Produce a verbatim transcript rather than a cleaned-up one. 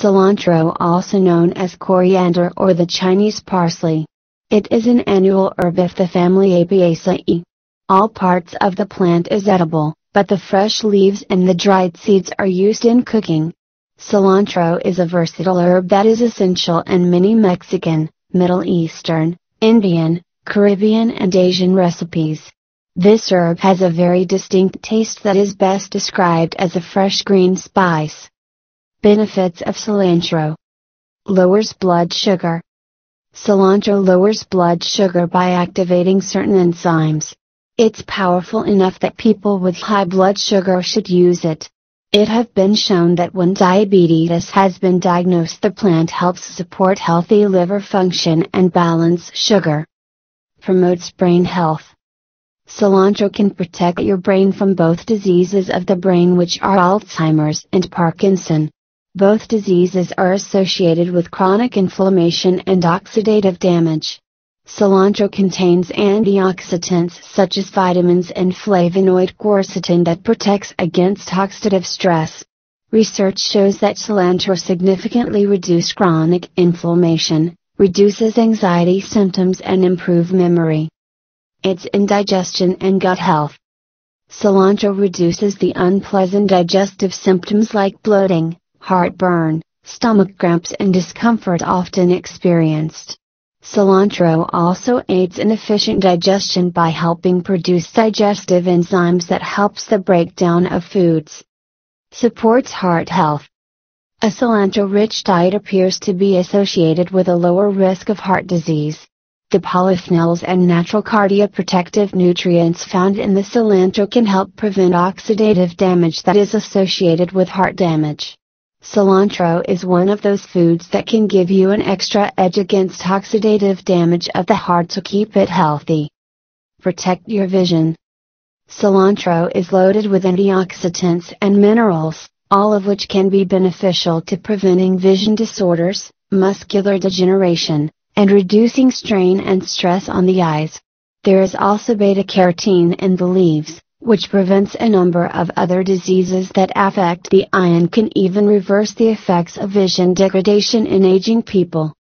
Cilantro, also known as coriander or the Chinese parsley. It is an annual herb of the family Apiaceae. All parts of the plant is edible, but the fresh leaves and the dried seeds are used in cooking. Cilantro is a versatile herb that is essential in many Mexican, Middle Eastern, Indian, Caribbean and Asian recipes. This herb has a very distinct taste that is best described as a fresh green spice. Benefits of cilantro: lowers blood sugar. Cilantro lowers blood sugar by activating certain enzymes. It's powerful enough that people with high blood sugar should use it. It has been shown that when diabetes has been diagnosed, the plant helps support healthy liver function and balance sugar. Promotes brain health. Cilantro can protect your brain from both diseases of the brain, which are Alzheimer's and Parkinson. Both diseases are associated with chronic inflammation and oxidative damage. Cilantro contains antioxidants such as vitamins and flavonoid quercetin that protects against oxidative stress. Research shows that cilantro significantly reduces chronic inflammation, reduces anxiety symptoms and improves memory. Aids in digestion and gut health. Cilantro reduces the unpleasant digestive symptoms like bloating, heartburn, stomach cramps and discomfort often experienced. Cilantro also aids in efficient digestion by helping produce digestive enzymes that helps the breakdown of foods. Supports heart health. A cilantro-rich diet appears to be associated with a lower risk of heart disease. The polyphenols and natural cardioprotective nutrients found in the cilantro can help prevent oxidative damage that is associated with heart damage. Cilantro is one of those foods that can give you an extra edge against oxidative damage of the heart to keep it healthy. Protect your vision. Cilantro is loaded with antioxidants and minerals, all of which can be beneficial to preventing vision disorders, muscular degeneration, and reducing strain and stress on the eyes. There is also beta-carotene in the leaves, which prevents a number of other diseases that affect the eye and can even reverse the effects of vision degradation in aging people.